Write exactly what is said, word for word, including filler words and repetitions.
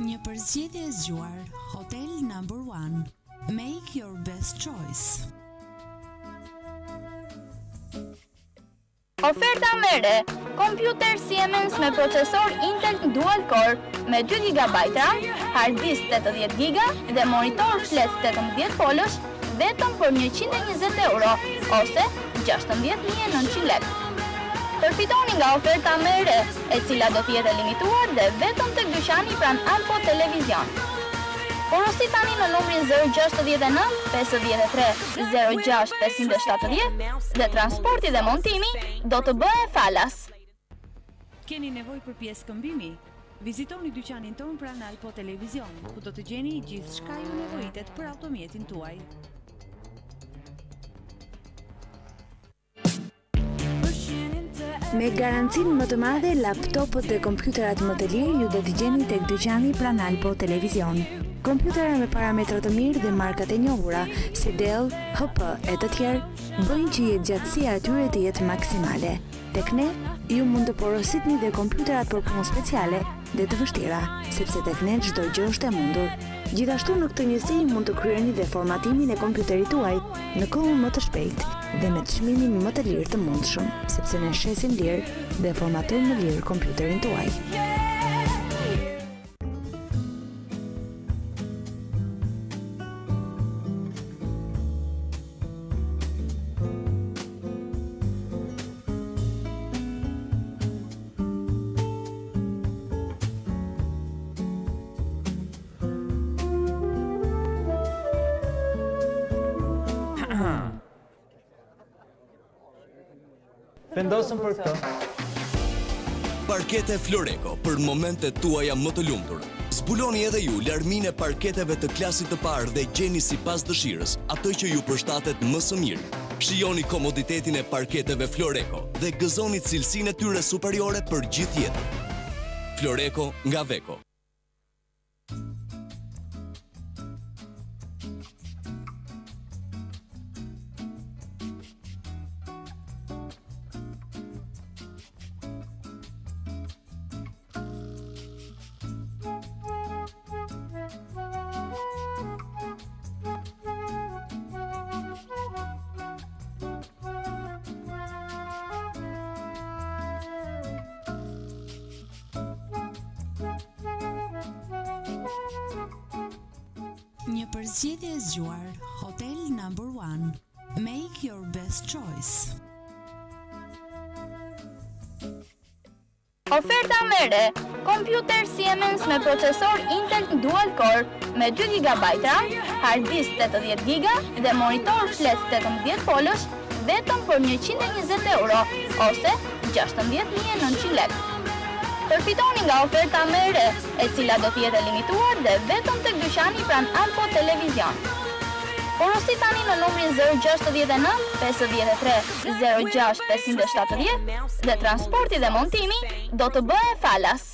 Një përzgjedhje e zgjuar, Hotel Number One. Make your best choice. Oferta me re, kompjuter Siemens me procesor Intel Dual Core me dy gigabajt RAM, hard disk tetëdhjetë giga dhe monitor flet tetëmbëdhjetë polësh vetëm për njëqind e njëzet euro ose gjashtëmbëdhjetë mijë e nëntëqind lekë. Përfitoni nga oferta me re, e cila do t'jetë limituar dhe vetëm tek dyqani pranë Alpo Televizion. Porosi tani në numrin zero gjasht e nënt pesëdhjetë e tre zero gjasht pesëqind e shtatëdhjetë dhe transporti dhe montimi do të bëhe falas. Keni nevojë për pjesë këmbimi? Vizitoni dyqanin tonë pranë Alpo Televizion, ku do të gjeni gjithçka ju nevojitet për automjetin tuaj. Me garancinë më të madhe, laptopët dhe kompjuterat më të lirë ju do t'i gjeni tek dyqani pranë Alpo Televizion. Kompjutera me parametra të mirë dhe markat e njohura, si Dell, H P e të tjerë, bëjnë që jetëgjatësia e tyre të jetë maksimale. Tek ne, ju mund të porositni dhe kompjuterat për punë speciale dhe të vështira, sepse tek ne çdo gjë është e mundur. Gjithashtu në këtë njësi mund të kryeni dhe formatimin e kompjuterit tuaj në kohën më të shpejtë dhe me çmimin më të lirë të mundshëm, sepse ne shesim lirë dhe formatojmë më lirë kompjuterin tuaj. Vendosëm për këtë. Parkete Floreco për momentet tuaja më të lumtur. Zbuloni edhe ju larminë e parketeve të klasit të parë dhe gjeni sipas dëshirës atë që ju përshtatet më së miri. Shijoni komoditetin e parketeve Floreco dhe gëzoni cilësinë e tyre superiore për gjithë jetën. Floreco nga Veko. Një përzgjedhje e zgjuar, Hotel Number One. Make your best choice. Oferta me re, kompjuter Siemens me procesor Intel Dual Core me dy gigabajt RAM, hard disk tetëdhjetë giga dhe monitor flet tetëmbëdhjetë polësh vetëm për njëqind e njëzet euro ose gjashtëmbëdhjetë mijë e nëntëqind lekë. Përfitoni nga oferta me re, e cila do t'jetë limituar dhe vetëm tek dyqani pranë Alpo Televizion. Porosi tani në numrin zero gjasht e nënt pesëdhjetë e tre zero gjasht pesëqind e shtatëdhjetë dhe transporti dhe montimi do të bëhe falas.